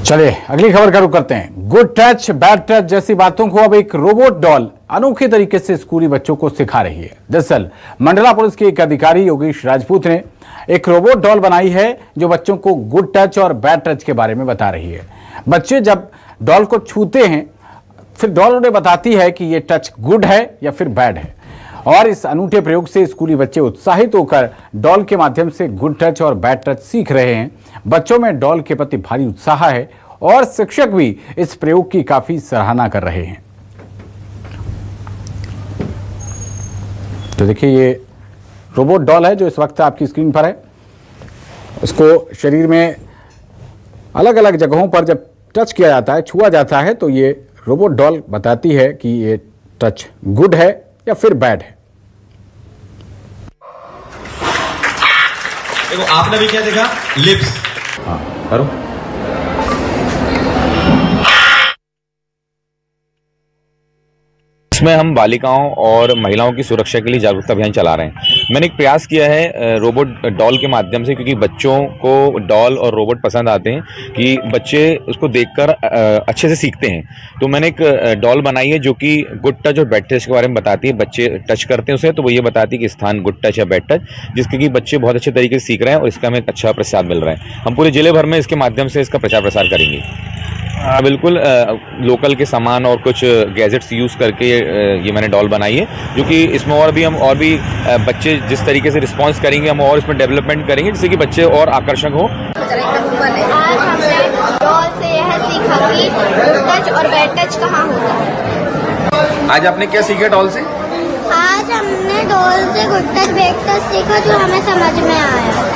चलिए अगली खबर का रुख करते हैं। गुड टच बैड टच जैसी बातों को अब एक रोबोट डॉल अनोखे तरीके से स्कूली बच्चों को सिखा रही है। दरअसल मंडला पुलिस के एक अधिकारी योगेश राजपूत ने एक रोबोट डॉल बनाई है जो बच्चों को गुड टच और बैड टच के बारे में बता रही है। बच्चे जब डॉल को छूते हैं फिर डॉल उन्हें बताती है कि ये टच गुड है या फिर बैड है, और इस अनूठे प्रयोग से स्कूली बच्चे उत्साहित होकर डॉल के माध्यम से गुड टच और बैड टच सीख रहे हैं। बच्चों में डॉल के प्रति भारी उत्साह है और शिक्षक भी इस प्रयोग की काफी सराहना कर रहे हैं। तो देखिए ये रोबोट डॉल है जो इस वक्त आपकी स्क्रीन पर है। इसको शरीर में अलग अलग जगहों पर जब टच किया जाता है, छुआ जाता है, तो ये रोबोट डॉल बताती है कि ये टच गुड है या फिर बैड है। देखो आपने भी क्या देखा, लिप्स। हाँ करो। इसमें हम बालिकाओं और महिलाओं की सुरक्षा के लिए जागरूकता अभियान चला रहे हैं। मैंने एक प्रयास किया है रोबोट डॉल के माध्यम से, क्योंकि बच्चों को डॉल और रोबोट पसंद आते हैं कि बच्चे उसको देखकर अच्छे से सीखते हैं। तो मैंने एक डॉल बनाई है जो कि गुड टच और बैड टच के बारे में बताती है। बच्चे टच करते हैं उसे तो वो ये बताती है कि स्थान गुड टच या बैड टच, जिसके कि बच्चे बहुत अच्छे तरीके से सीख रहे हैं और इसका हमें एक अच्छा प्रसाद मिल रहा है। हम पूरे जिले भर में इसके माध्यम से इसका प्रचार प्रसार करेंगे। बिल्कुल लोकल के सामान और कुछ गैजेट्स यूज़ करके ये मैंने डॉल बनाई है, जो कि इसमें और भी बच्चे जिस तरीके से रिस्पांस करेंगे हम और इसमें डेवलपमेंट करेंगे जिससे कि बच्चे और आकर्षक हो। आज हमने डॉल से यह सीखा कि गुड टच और बैड टच कहाँ होता है। आज आपने क्या सीखा डॉल से? आज हमने डॉल से गुड टच बैड टच सीखा जो हमें समझ में आया।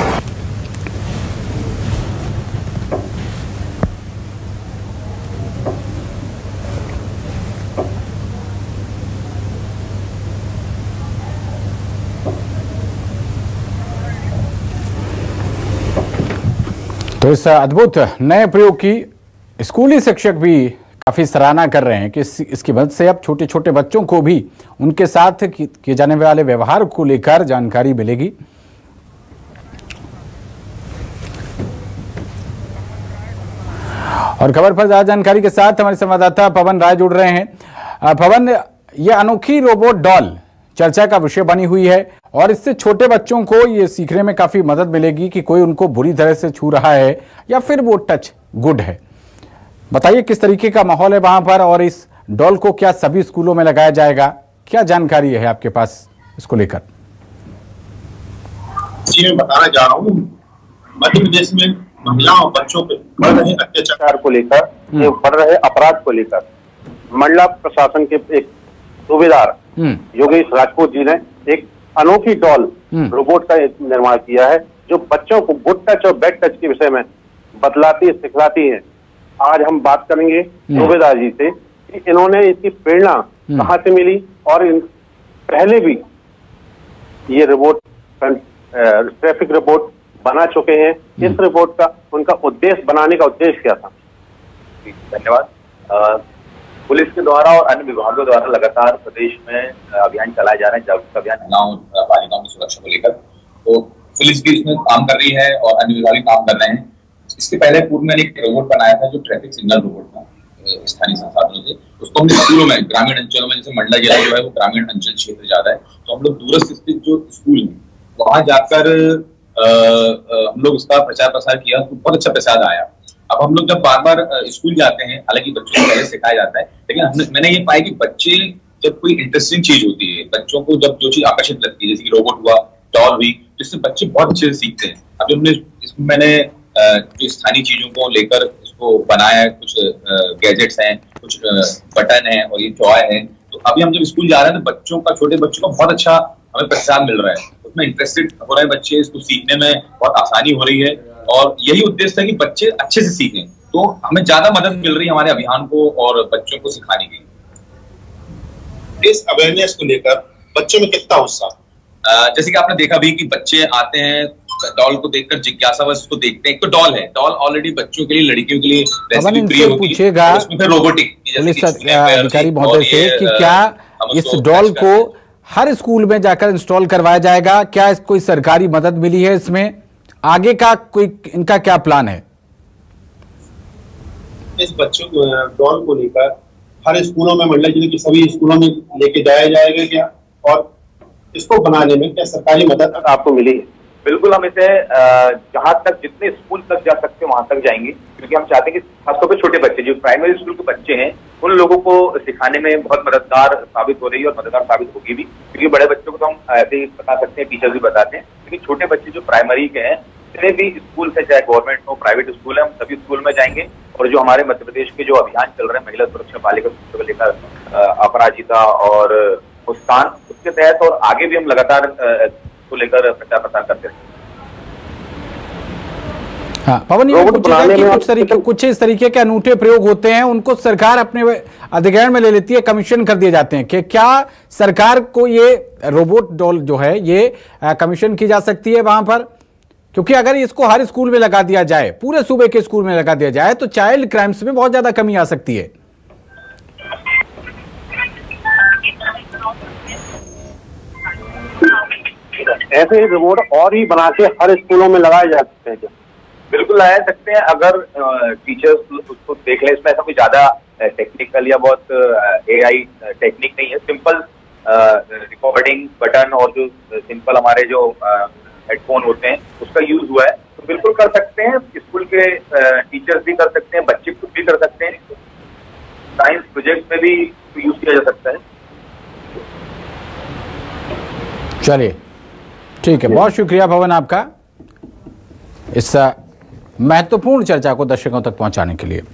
तो इस अद्भुत नए प्रयोग की स्कूली शिक्षक भी काफी सराहना कर रहे हैं कि इसकी मदद से अब छोटे छोटे बच्चों को भी उनके साथ किए जाने वाले व्यवहार को लेकर जानकारी मिलेगी। और खबर पर ज्यादा जानकारी के साथ हमारे संवाददाता पवन राय जुड़ रहे हैं। पवन, यह अनोखी रोबोट डॉल चर्चा का विषय बनी हुई है और इससे छोटे बच्चों को ये सीखने में काफी मदद मिलेगी कि कोई उनको बुरी तरह से छू रहा है या फिर वो टच गुड है। बताइए किस तरीके का माहौल है वहां पर और इस डॉल को क्या सभी स्कूलों में लगाया जाएगा, क्या जानकारी है आपके पास इसको लेकर? जी मैं बताना चाह रहा हूँ, मध्य प्रदेश में महिलाओं और बच्चों पे बढ़ रहे अत्याचार को लेकर, बढ़ रहे अपराध को लेकर मंडला प्रशासन के एक सूबेदार योगेश राजपूत जी ने एक अनोखी डॉल रोबोट का निर्माण किया है जो बच्चों को गुड टच और बैड टच के विषय में बतलाती सिखलाती है। आज हम बात करेंगे सूबेदार जी से कि इन्होंने इसकी प्रेरणा कहाँ से मिली और पहले भी ये रोबोट ट्रैफिक रोबोट बना चुके हैं। इस रोबोट का उनका उद्देश्य बनाने का उद्देश्य क्या था? धन्यवाद। पुलिस के द्वारा और अन्य विभागों द्वारा लगातार प्रदेश में अभियान चलाए जा रहे हैं, जागरूकता अभियान महिलाओं और बालिकाओं की सुरक्षा को लेकर। तो पुलिस भी इसमें काम कर रही है और अन्य विभाग भी काम कर रहे हैं। इसके पहले पूर्व में एक रोबोट बनाया था जो ट्रैफिक सिग्नल रोबोट था स्थानीय संसाधनों से। उसको हमने स्कूलों में, ग्रामीण अंचलों में, जैसे मंडला जिला जो है वो ग्रामीण अंचल क्षेत्र ज्यादा है, तो हम लोग दूरस्थ स्थित जो स्कूल है वहां जाकर हम लोग उसका प्रचार प्रसार किया तो बहुत अच्छा प्रसाद आया। अब हम लोग जब बार बार स्कूल जाते हैं, हालांकि बच्चों को पहले सिखाया जाता है, लेकिन मैंने ये पाया कि बच्चे जब कोई इंटरेस्टिंग चीज होती है, बच्चों को जब जो चीज आकर्षित लगती है, जैसे कि रोबोट हुआ, डॉल हुई, जिससे बच्चे बहुत अच्छे से सीखते हैं। अब जब इसमें मैंने जो स्थानीय चीजों को लेकर इसको बनाया, कुछ गैजेट्स हैं, कुछ बटन है और ये टॉय है, तो अभी हम जब स्कूल जा रहे हैं तो बच्चों का, छोटे बच्चों का बहुत अच्छा हमें प्रोत्साहन मिल रहा है, उसमें इंटरेस्टेड हो रहे हैं बच्चे, इसको सीखने में बहुत आसानी हो रही है और यही उद्देश्य है कि बच्चे अच्छे से सीखें। तो हमें ज्यादा मदद मिल रही है हमारे अभियान को और बच्चों को सिखाने की। इस अवेयरनेस को लेकर बच्चों में कितना उत्साह? जैसे कि आपने देखा भी कि बच्चे आते हैं डॉल को देखकर जिज्ञासावश उसको देखते हैं। एक तो डॉल है, डॉल ऑलरेडी बच्चों के लिए, लड़कियों के लिए पूछेगा रोबोटिक पुलिस अधिकारी महोदय से कि क्या इस डॉल को हर स्कूल में जाकर इंस्टॉल करवाया जाएगा? क्या कोई सरकारी मदद मिली है इसमें? आगे का कोई इनका क्या प्लान है? इस बच्चों डॉल को लेकर हर स्कूलों में, मंडला जिले के सभी स्कूलों में लेके जाया जाएगा क्या, और इसको बनाने में क्या सरकारी मदद आपको मिली है? बिल्कुल, हम इसे जहां तक जितने स्कूल तक जा सकते हैं वहां तक जाएंगे, क्योंकि हम चाहते हैं कि खासतौर पर छोटे बच्चे जो प्राइमरी स्कूल के बच्चे हैं उन लोगों को सिखाने में बहुत मददगार साबित हो रही है और मददगार साबित होगी भी, क्योंकि बड़े बच्चों को तो हम ऐसे ही बता सकते हैं, टीचर्स भी बताते हैं, लेकिन छोटे बच्चे जो प्राइमरी के हैं जितने भी स्कूल है, चाहे गवर्नमेंट हो प्राइवेट स्कूल है, हम सभी स्कूल में जाएंगे। और जो हमारे मध्य प्रदेश के जो अभियान चल रहे हैं महिला सुरक्षा बालिका सुरक्षा को लेकर, अपराजिता और मुस्कान, उसके तहत और आगे भी हम लगातार को लेकर प्रचार प्रसार करते हैं। हाँ, पवन, ये कुछ इस तरीके के अनूठे प्रयोग होते हैं, उनको सरकार अपने अधिग्रहण में ले लेती है, कमीशन कर दिए जाते हैं कि क्या सरकार को ये रोबोट डॉल जो है ये कमीशन की जा सकती है वहां पर? क्योंकि अगर इसको हर स्कूल में लगा दिया जाए, पूरे सूबे के स्कूल में लगा दिया जाए, तो चाइल्ड क्राइम्स में बहुत ज्यादा कमी आ सकती है। ऐसे रोबोट और ही बना के हर स्कूलों में लगाए जा सकते हैं क्या? बिल्कुल लगा सकते हैं, अगर टीचर्स उसको देख लें। इसमें ऐसा कोई ज्यादा टेक्निकल या बहुत AI टेक्निक नहीं है, सिंपल रिकॉर्डिंग बटन और जो सिंपल हमारे जो हेडफोन होते हैं उसका यूज हुआ है, तो बिल्कुल कर सकते हैं। स्कूल के टीचर्स भी कर सकते हैं, बच्चे खुद भी कर सकते हैं, साइंस प्रोजेक्ट में भी यूज किया जा सकता है। चलिए, ठीक है, बहुत शुक्रिया भवन आपका इस महत्वपूर्ण चर्चा को दर्शकों तक पहुंचाने के लिए।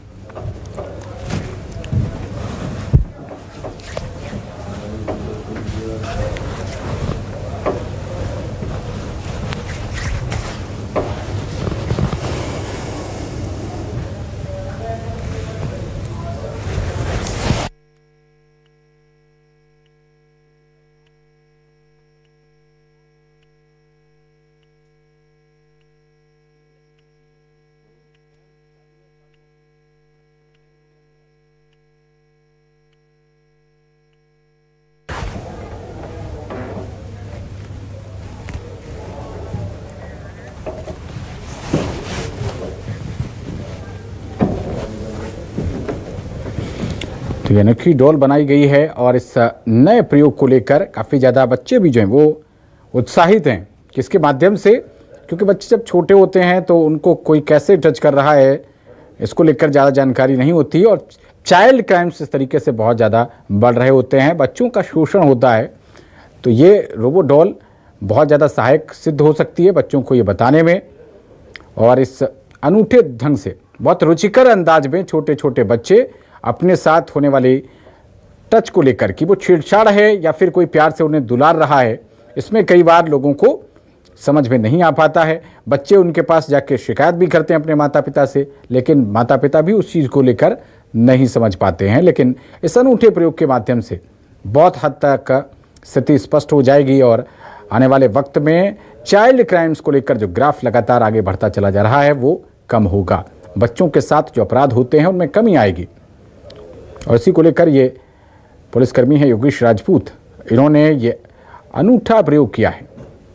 तो ये अनोखी डॉल बनाई गई है और इस नए प्रयोग को लेकर काफ़ी ज़्यादा बच्चे भी जो हैं वो उत्साहित हैं कि इसके माध्यम से, क्योंकि बच्चे जब छोटे होते हैं तो उनको कोई कैसे टच कर रहा है इसको लेकर ज़्यादा जानकारी नहीं होती और चाइल्ड क्राइम्स इस तरीके से बहुत ज़्यादा बढ़ रहे होते हैं, बच्चों का शोषण होता है। तो ये रोबो डॉल बहुत ज़्यादा सहायक सिद्ध हो सकती है बच्चों को ये बताने में, और इस अनूठे ढंग से बहुत रुचिकर अंदाज में छोटे छोटे बच्चे अपने साथ होने वाली टच को लेकर कि वो छेड़छाड़ है या फिर कोई प्यार से उन्हें दुलार रहा है, इसमें कई बार लोगों को समझ में नहीं आ पाता है। बच्चे उनके पास जाके शिकायत भी करते हैं अपने माता पिता से, लेकिन माता पिता भी उस चीज़ को लेकर नहीं समझ पाते हैं। लेकिन इस अनूठे प्रयोग के माध्यम से बहुत हद तक स्थिति स्पष्ट हो जाएगी और आने वाले वक्त में चाइल्ड क्राइम्स को लेकर जो ग्राफ लगातार आगे बढ़ता चला जा रहा है वो कम होगा, बच्चों के साथ जो अपराध होते हैं उनमें कमी आएगी। और इसी को लेकर ये पुलिसकर्मी है योगेश राजपूत, इन्होंने ये अनूठा प्रयोग किया है।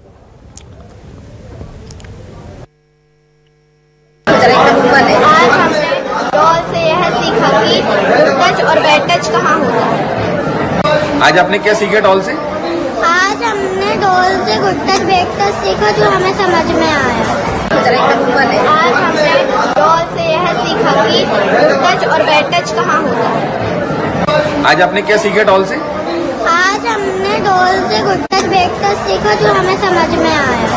आज हमने डॉल से यह सीखा कि गुड टच और बैड टच कहाँ होता है। आज आपने क्या सीखा डॉल से? आज हमने डॉल से गुड टच बैड टच सीखा जो हमें समझ में आया। आज हमने डॉल से यह सीखा कि गुड टच और बैड टच कहाँ होता है। आज आपने क्या सीखा डॉल से? आज हमने डॉल से गुड टच बैड टच सीखा जो हमें समझ में आया।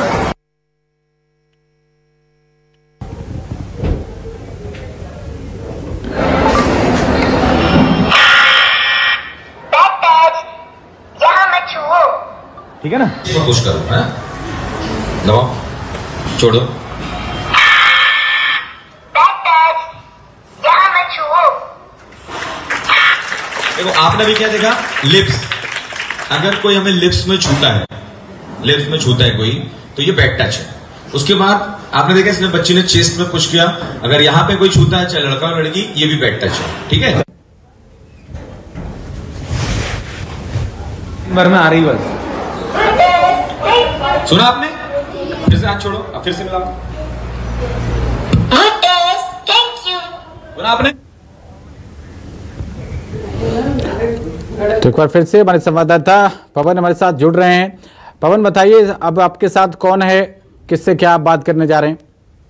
ठीक है ना, पुश करो, है दबाओ, छोड़ो। देखो, आपने भी क्या देखा, लिप्स। अगर कोई हमें लिप्स में छूता है, लिप्स में छूता है कोई, तो ये बैड टच है। उसके बाद आपने देखा इसने बच्ची ने चेस्ट में पुश किया, अगर यहां पे कोई छूता है, चाहे लड़का और लड़की, ये भी बैड टच है। ठीक है, बार में आ रही बस। सुना आपने? फिर से हाथ छोड़ो, अब फिर से मिलाओ। सुना आपने? तो एक बार फिर से हमारे संवाददाता पवन हमारे साथ जुड़ रहे हैं। पवन, बताइए अब आपके साथ कौन है, किससे क्या आप बात करने जा रहे हैं?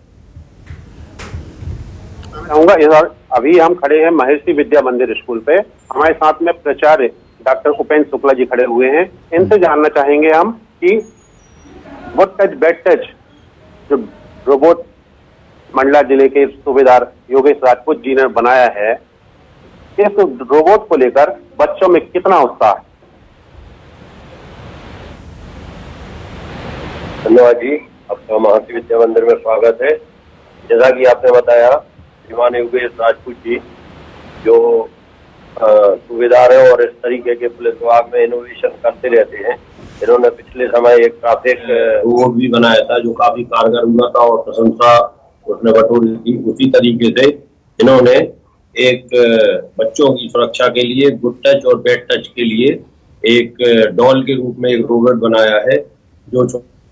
चाहूंगा अभी हम खड़े हैं महर्षि विद्या मंदिर स्कूल पे। हमारे साथ में प्राचार्य डॉक्टर उपेंद्र शुक्ला जी खड़े हुए हैं। इनसे जानना चाहेंगे हम कि गुड टच बैड टच जो रोबोट मंडला जिले के सूबेदार योगेश राजपूत जी ने बनाया है, इस रोबोट को लेकर बच्चों में कितना उत्साह है? धन्यवाद जी, आपका महर्षि विद्या मंदिर में स्वागत है। जैसा कि आपने बताया, श्रीमान योगेश राजपूत जी जो सूबेदार है और इस तरीके के पुलिस विभाग में इनोवेशन करते रहते हैं, इन्होंने पिछले समय एक ट्रैफिक रोबोट भी बनाया था जो काफी कारगर हुआ था और प्रशंसा उसने बटोरी थी। उसी तरीके से इन्होंने एक बच्चों की सुरक्षा के लिए गुड टच और बैड टच के लिए एक डॉल के रूप में एक रोबोट बनाया है जो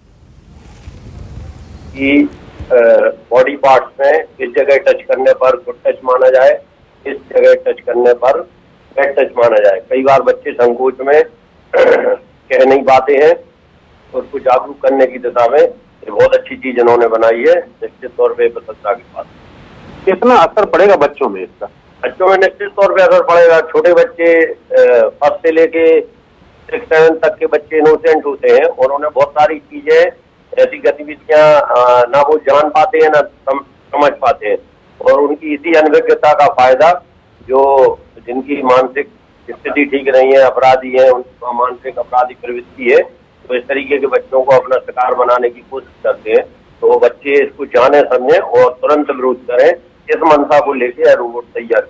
कि बॉडी पार्ट्स में इस जगह टच करने पर गुड टच माना जाए, इस जगह टच करने पर बैड टच माना जाए। कई बार बच्चे संकोच में कह नहीं पाते हैं, तो उसको जागरूक करने की दिशा में ये बहुत अच्छी चीज इन्होंने बनाई है। निश्चित तौर पे प्रशंसा की बात। कितना असर पड़ेगा बच्चों में इसका? बच्चों में निश्चित तौर पे असर पड़ेगा। छोटे बच्चे फर्स्ट से लेके 6-7 तक के बच्चे इनोसेंट होते हैं और उन्हें बहुत सारी चीजें ऐसी गतिविधियां ना वो जान पाते हैं ना समझ पाते हैं, और उनकी इसी अनभिज्ञता का फायदा जो जिनकी मानसिक स्थिति ठीक नहीं है, अपराधी है, उनका मानसिक अपराधी प्रवृत्ति है, तो इस तरीके के बच्चों को अपना शिकार बनाने की कोशिश करते हैं। तो वो बच्चे इसको जाने समझें और तुरंत विरोध करें। इस मंशा को लेके यह रोबोट तैयार।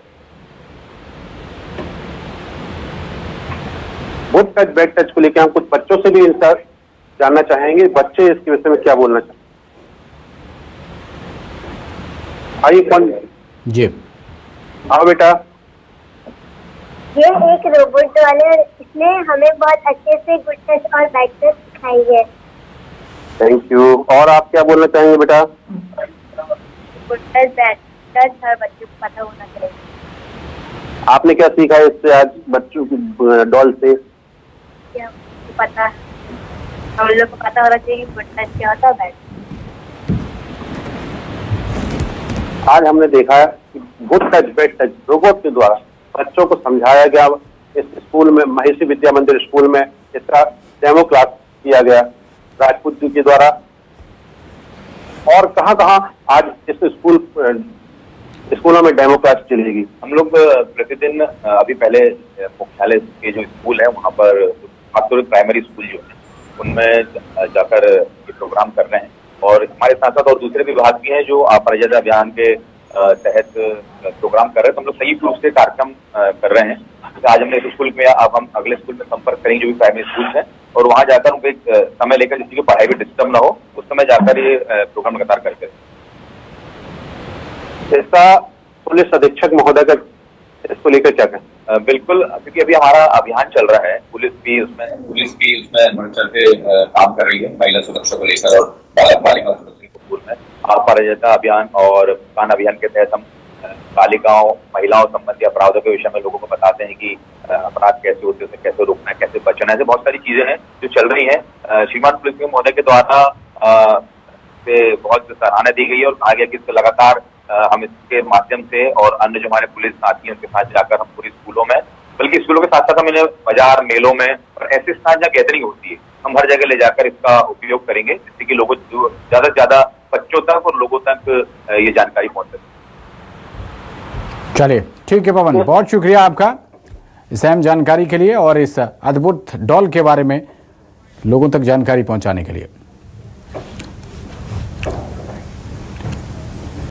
गुड टच बैड टच को लेकर हम कुछ बच्चों से भी इनका जानना चाहेंगे। बच्चे इसके विषय में क्या बोलना चाहते? आइए कौन जी, आओ बेटा। ये एक रोबोट वाले, इसने हमें बहुत अच्छे से गुड टच और बैड टच सिखाई है। Thank you. और आप क्या बोलना चाहेंगे बेटा? गुड टच बैड टच हर बच्चे को पता होना चाहिए। आपने क्या सीखा है इससे आज बच्चों की डॉल से? क्या पता, हम लोग को पता होना चाहिए कि गुड टच क्या होता है, बैड। आज हमने देखा है कि good touch bad touch robot के द्वारा बच्चों को समझाया गया। इस स्कूल में, महर्षि विद्या मंदिर स्कूल में, इसका डेमो क्लास किया गया राजपूत जी के द्वारा। और कहाँ आज इस स्कूलों में डेमो क्लास चलेगी? हम लोग प्रतिदिन अभी पहले मुख्यालय के जो स्कूल है वहाँ पर खासतौर प्राइमरी स्कूल जो है उनमें जाकर ये प्रोग्राम कर रहे हैं, और हमारे साथ साथ और दूसरे विभाग भी हैं जो अपराजिता अभियान के तहत प्रोग्राम कर रहे हैं। तो हम लोग संयुक्त रूप से कार्यक्रम कर रहे हैं। तो आज हमने इस स्कूल में, अब हम अगले स्कूल में संपर्क करेंगे जो भी प्राइमरी स्कूल है, और वहाँ जाकर उनको एक समय लेकर जिसकी की पढ़ाई भी डिस्टर्ब ना हो, उस समय जाकर ये प्रोग्राम लगातार करते हैं। इसका पुलिस अधीक्षक महोदय का इसको लेकर क्या कहें? बिल्कुल, क्योंकि अभी हमारा अभियान चल रहा है, पुलिस भी उसमें बढ़ चढ़ के काम कर रही है महिला सुरक्षा को लेकर और बालिका सुरक्षा के स्कूल में अपराजिता अभियान और कान अभियान के तहत हम बालिकाओं महिलाओं संबंधी अपराधों के विषय में लोगों को बताते हैं कि अपराध कैसे होते हैं, कैसे रोकना है, कैसे बचना है। ऐसे बहुत सारी चीजें हैं जो चल रही हैं। श्रीमान पुलिस महोदय के द्वारा बहुत सराहना दी गई है और कहा गया कि इसको लगातार हम इसके माध्यम से और अन्य जो हमारे पुलिस साथी हैं उनके साथ जाकर हम पूरी स्कूलों में, बल्कि स्कूलों के साथ साथ हम इन्हें बाजार, मेलों में और ऐसे स्थान जहाँ गैदरिंग होती है, हम हर जगह ले जाकर इसका उपयोग करेंगे, जिससे कि लोगों ज्यादा से ज्यादा बच्चों तक और लोगों तक ये जानकारी पहुंच सके। चलिए ठीक है पवन, बहुत शुक्रिया आपका इस अहम जानकारी के लिए और इस अद्भुत डॉल के बारे में लोगों तक जानकारी पहुंचाने के लिए।